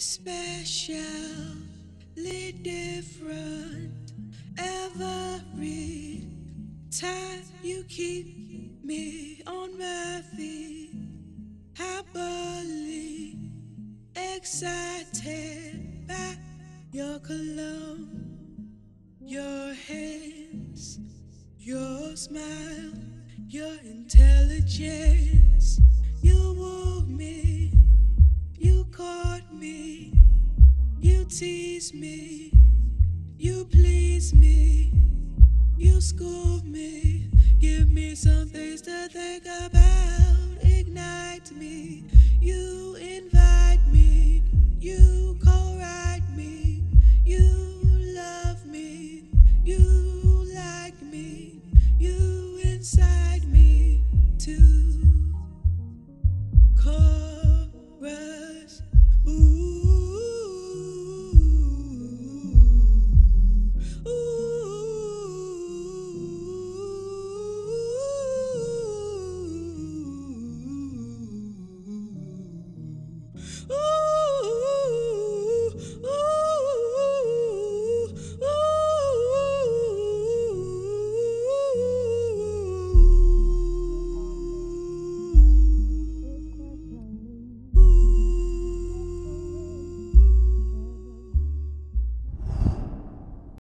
especially different every time you keep me on my feet, happily excited by your cologne, your hands, your smile, your intelligence. You wooed me, you caught me, you tease me, you please me, you school me, give me something